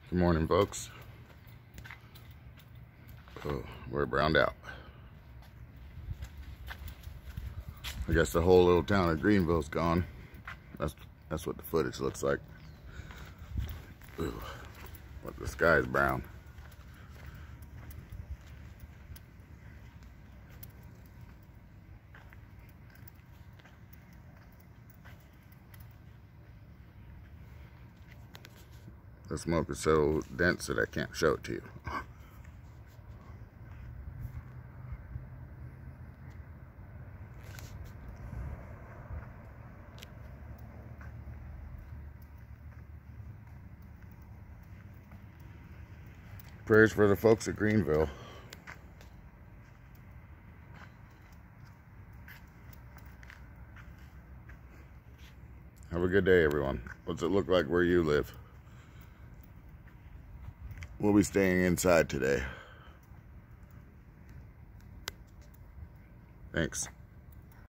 Good morning, folks. Oh, we're browned out. I guess the whole little town of Greenville's gone. That's what the footage looks like. Ooh, but the sky is brown. The smoke is so dense that I can't show it to you. Prayers for the folks at Greenville. Have a good day, everyone. What's it look like where you live? We'll be staying inside today. Thanks.